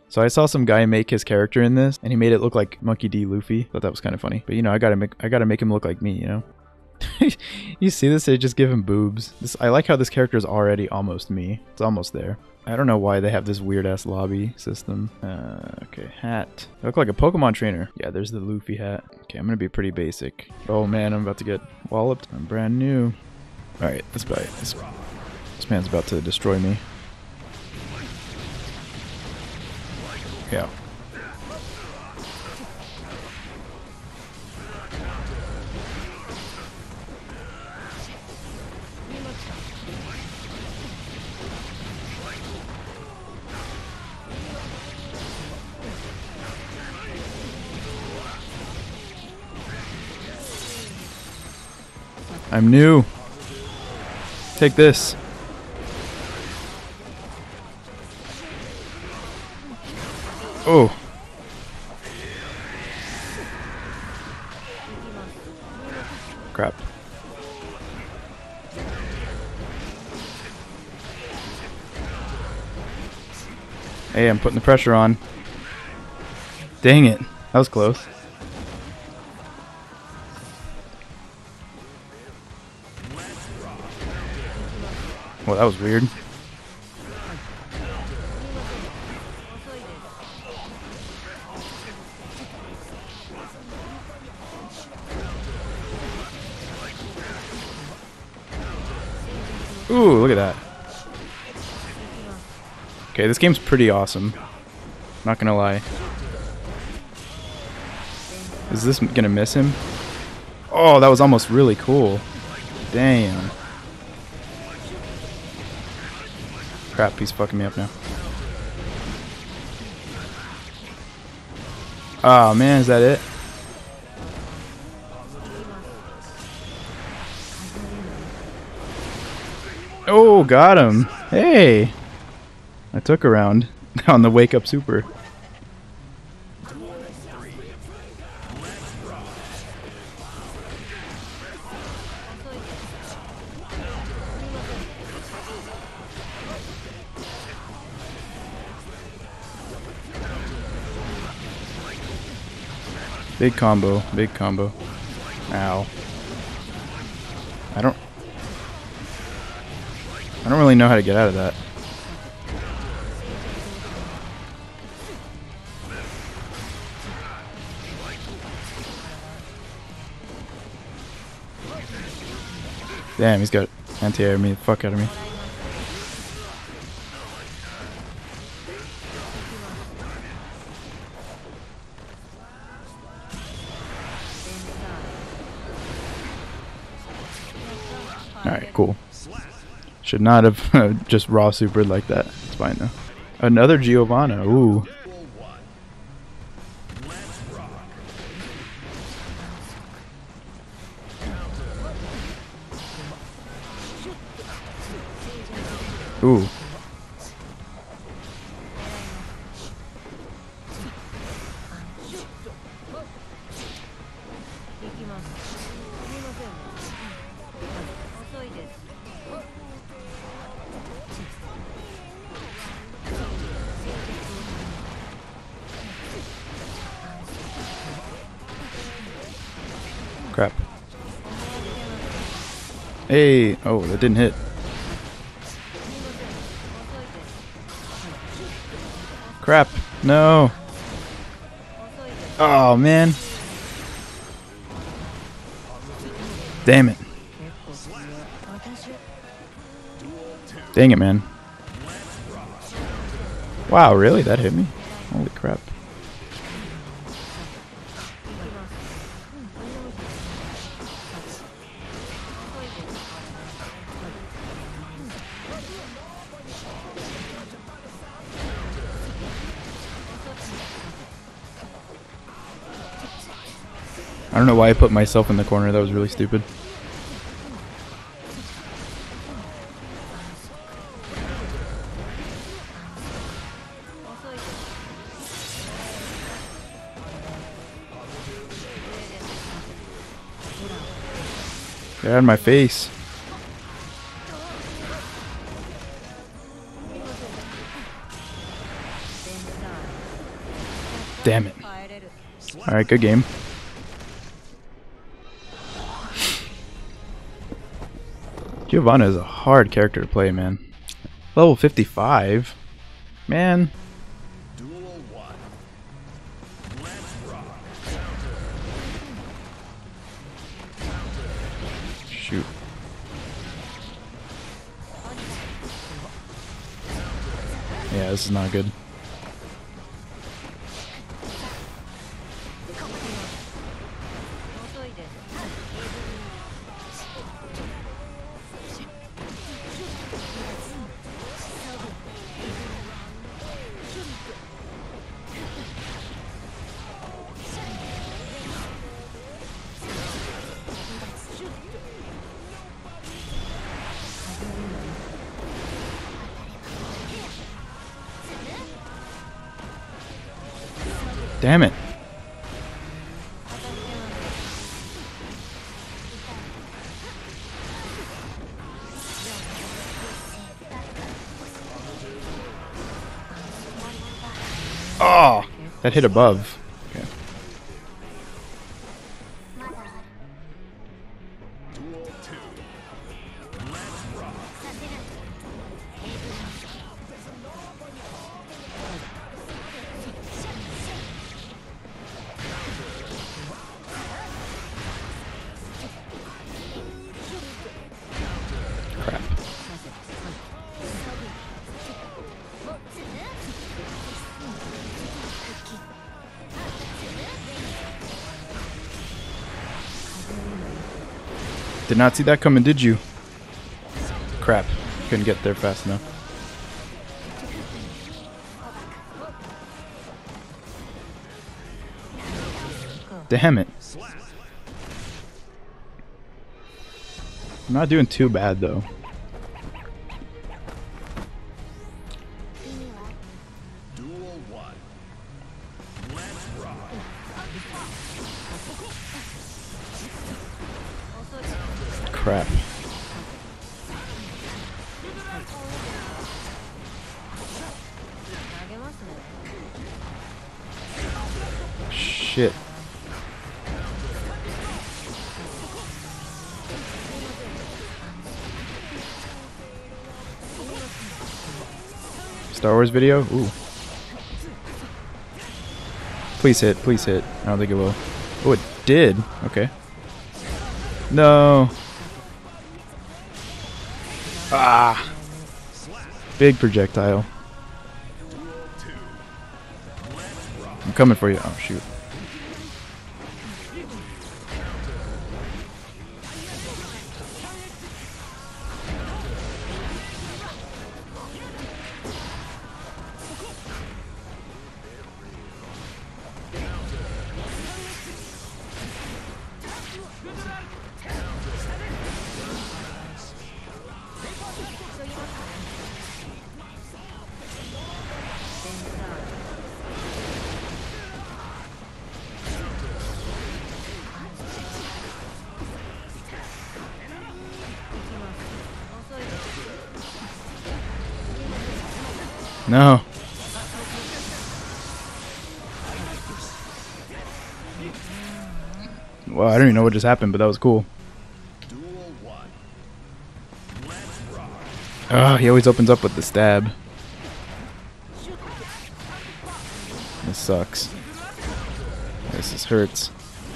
So I saw some guy make his character in this, and he made it look like Monkey D. Luffy. Thought that was kind of funny. But you know, I gotta make him look like me. You know. You see this? They just give him boobs. I like how this character is already almost me. It's almost there. I don't know why they have this weird ass lobby system. Okay, hat. I look like a Pokemon trainer. Yeah, there's the Luffy hat. Okay, I'm gonna be pretty basic. Oh man, I'm about to get walloped. I'm brand new. All right, this man's about to destroy me. Yeah. I'm new. Take this. Oh. Crap. Hey, I'm putting the pressure on. Dang it. That was close. Well, that was weird. Ooh, look at that. Okay, this game's pretty awesome. Not gonna lie. Is this gonna miss him? Oh, that was almost really cool. Damn. Crap, he's fucking me up now. Oh man, is that it? Oh, got him. Hey. I took a round on the Wake Up Super. Big combo, big combo. Ow. I don't really know how to get out of that. Damn, he's got anti-air me the fuck out of me. Alright, cool. Should not have just raw supered like that. It's fine though. Another Giovanna. Ooh. Ooh. Crap. Hey, oh, that didn't hit. Crap, no. Oh, man. Damn it. Dang it, man. Wow, really? That hit me? Holy crap. I don't know why I put myself in the corner. That was really stupid. Get out of my face. Damn it. Alright, good game. Giovanna is a hard character to play, man. Level 55? Man. Shoot. Yeah, this is not good. Damn it. Oh, that hit above. Okay. Crap. Did not see that coming, did you? Crap. Couldn't get there fast enough. Damn it. I'm not doing too bad though. Crap. Shit. Star Wars video? Ooh. Please hit, please hit. I don't think it will. Oh, it did. Okay. No. Ah. Big projectile. I'm coming for you. Oh, shoot. No. Well, I don't even know what just happened, but that was cool. Oh, he always opens up with the stab. This sucks. This hurts.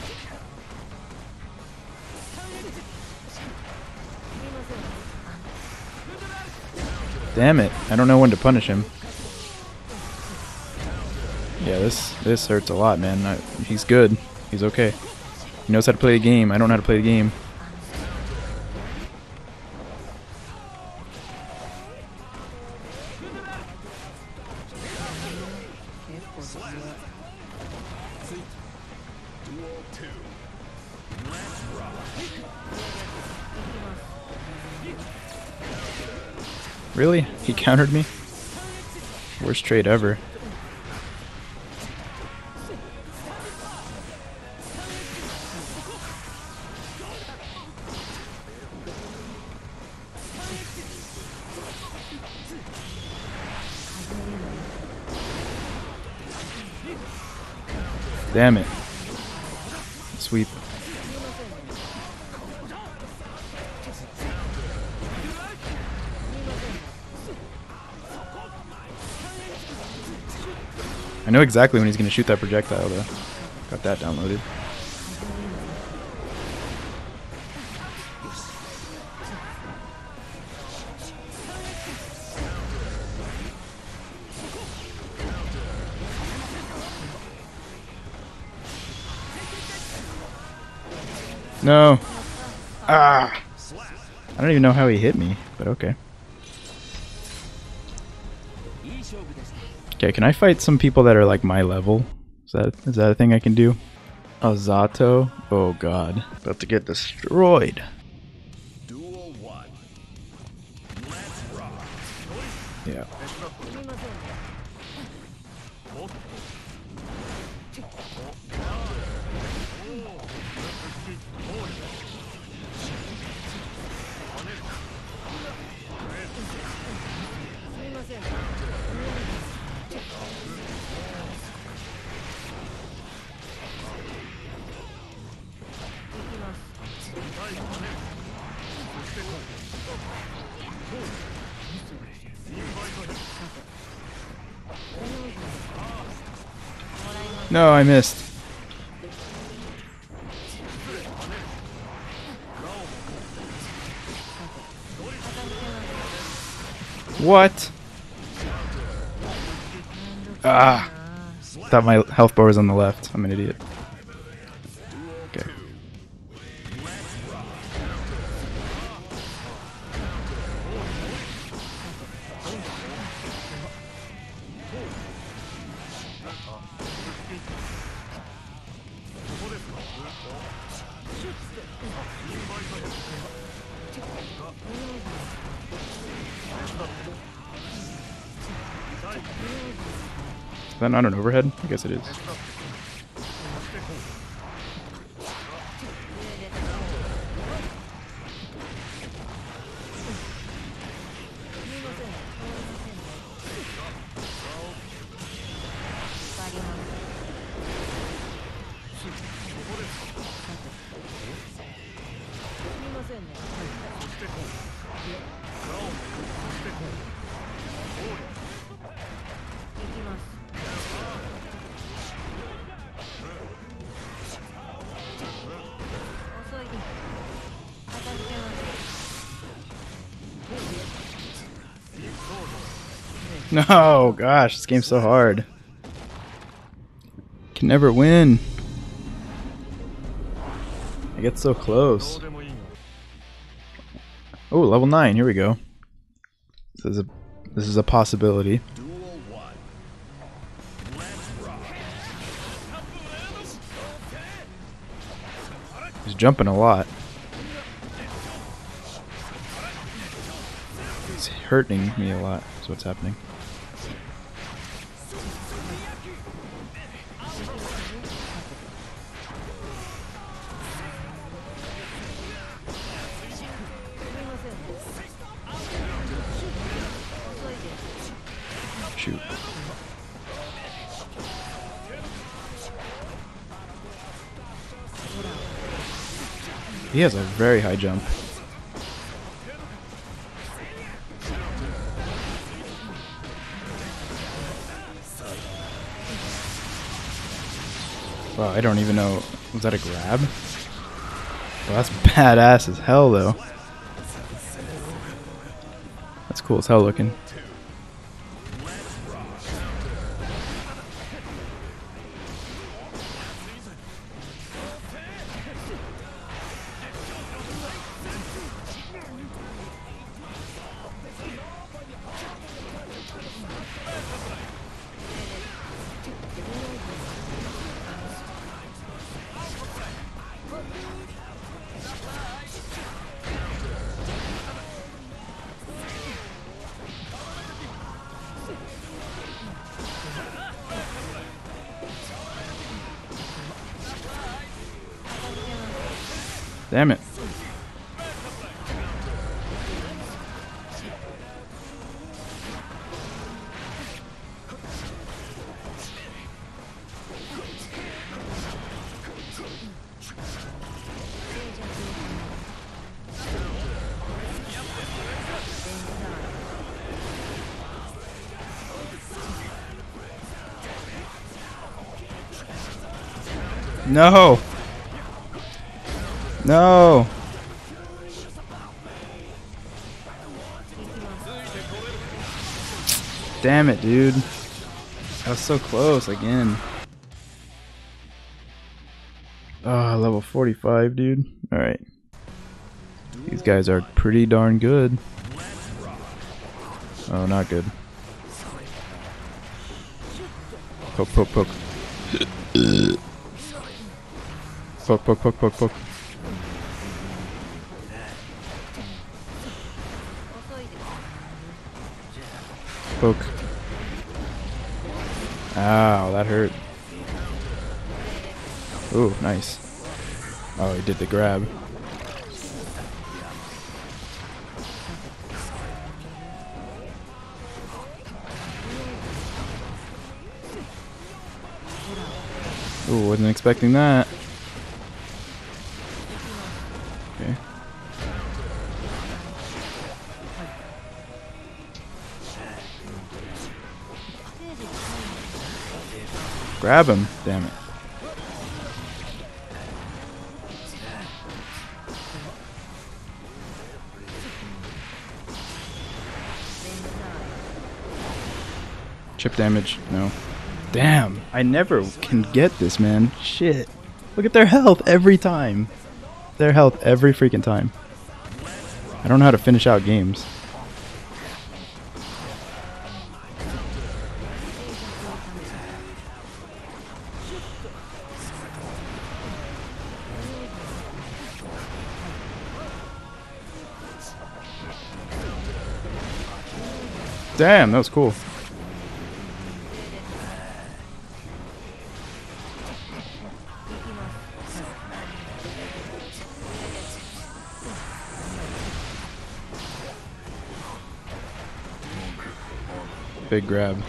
Damn it. I don't know when to punish him. Yeah, this hurts a lot, man. He's good. He's okay. He knows how to play the game. I don't know how to play the game. Really? He countered me? Worst trade ever. Damn it. Sweep. I know exactly when he's going to shoot that projectile, though. Got that downloaded. No. Ah. I don't even know how he hit me, but okay. Okay, can I fight some people that are like my level? Is that a thing I can do? Oh, Zato? Oh god. About to get destroyed. Duel 1. Let's rock. Yeah. No, I missed. What? Ah! Thought my health bar was on the left. I'm an idiot. Okay. Is that not an overhead? I guess it is. No, gosh, this game's so hard. Can never win. I get so close. Oh, level 9. Here we go. This is a possibility. He's jumping a lot. He's hurting me a lot. That's what's happening. Shoot. He has a very high jump. Wow, I don't even know. Was that a grab? Well, that's badass as hell, though. That's cool as hell looking. Damn it. No! No! Damn it, dude. That was so close again. Ah, level 45, dude. Alright. These guys are pretty darn good. Oh, not good. Poke, poke, poke. Poke, poke, poke, poke, poke. Poke. Ow, that hurt. Ooh, nice. Oh, he did the grab. Ooh, wasn't expecting that. Okay. Grab him, damn it. Chip damage, no. Damn, I never can get this, man. Shit. Look at their health every time. Their health every freaking time. I don't know how to finish out games. Damn, that was cool. Big grab.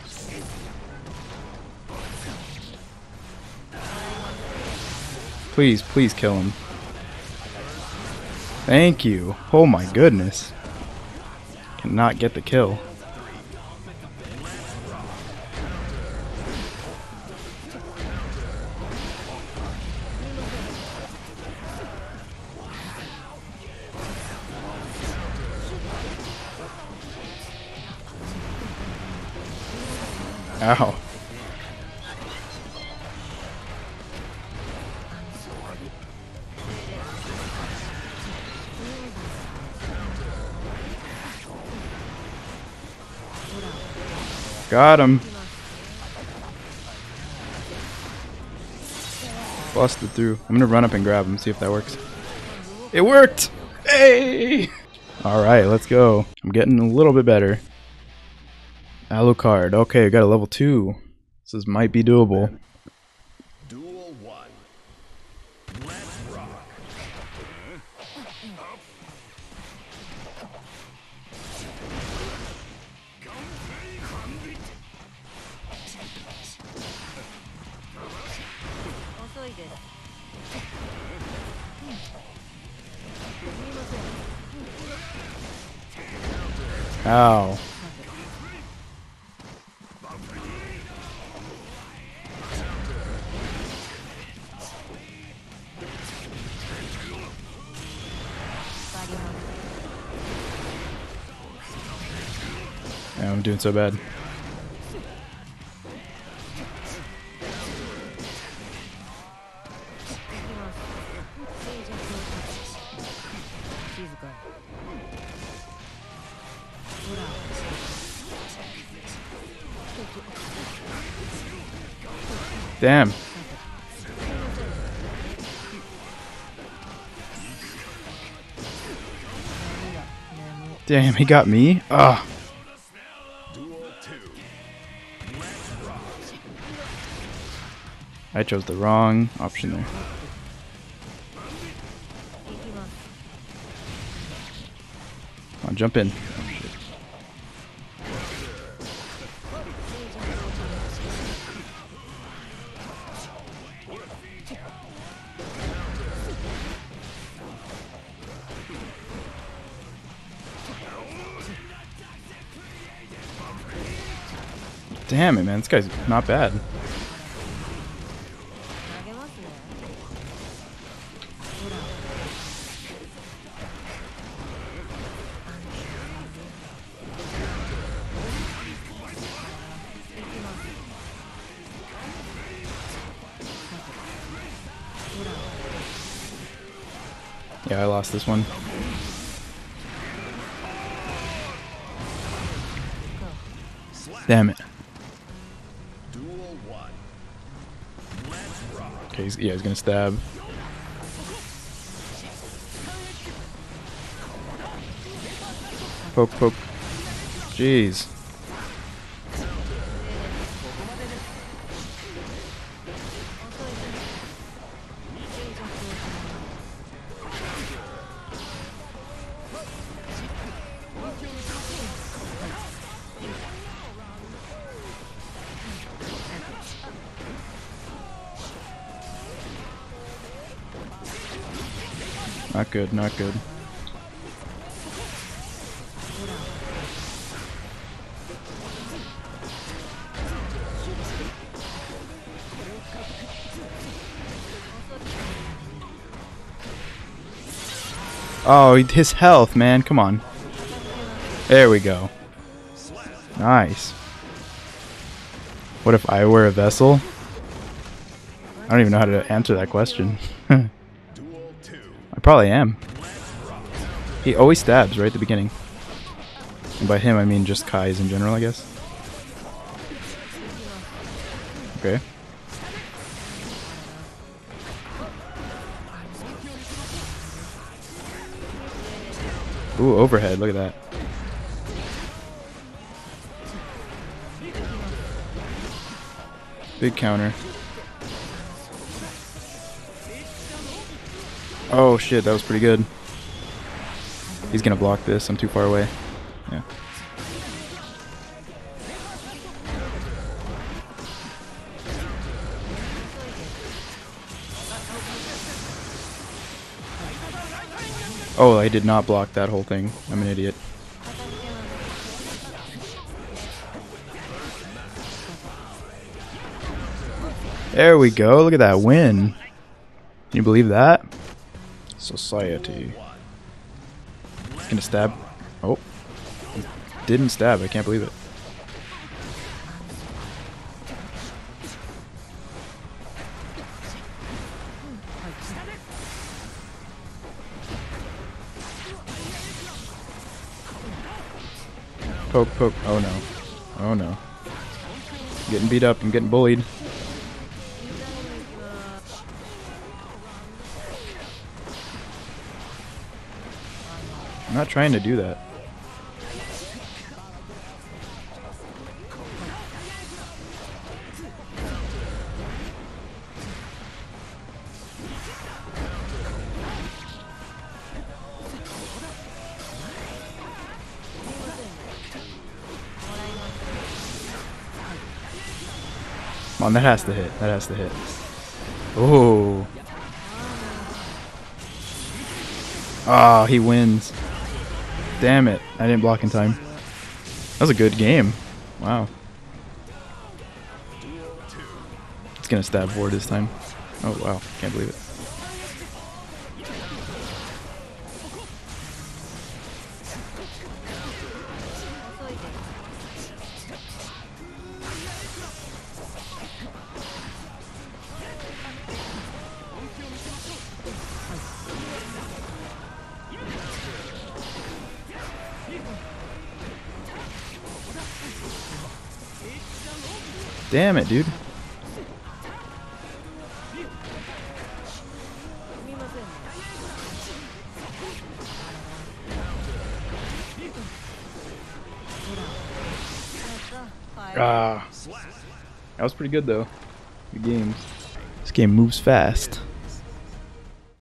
Please, please kill him. Thank you. Oh my goodness. Cannot get the kill. Ow. Got him. Busted through. I'm gonna run up and grab him, see if that works. It worked! Hey! Alright, let's go. I'm getting a little bit better. Alucard. Okay, I got a level 2. This might be doable. Duel 1. Let's rock. Ow. Yeah, I'm doing so bad. Damn. Damn, he got me? Ugh. I chose the wrong option there. Come on, jump in. Oh, shit. Damn it, man. This guy's not bad. Yeah, I lost this one. Damn it. Duel 1. Let's rock. Okay, he's gonna stab. Poke, poke. Jeez. Not good, not good. Oh, his health, man. Come on. There we go. Nice. What if I were a vessel? I don't even know how to answer that question. I probably am. He always stabs right at the beginning. And by him, I mean just Kai's in general, I guess. Okay. Ooh, overhead. Look at that. Big counter. Oh shit, that was pretty good. He's gonna block this. I'm too far away. Yeah. Oh, I did not block that whole thing. I'm an idiot. There we go. Look at that win. Can you believe that? Society. He's gonna stab. Oh. He didn't stab. I can't believe it. Poke, poke. Oh no. Oh no. I'm getting beat up. I'm getting bullied. I'm not trying to do that. Come on, that has to hit. That has to hit. Oh. Ah, he wins. Damn it. I didn't block in time. That was a good game. Wow. It's gonna stab forward this time. Oh wow. Can't believe it. Damn it, dude. Ah. That was pretty good though. Good games. This game moves fast.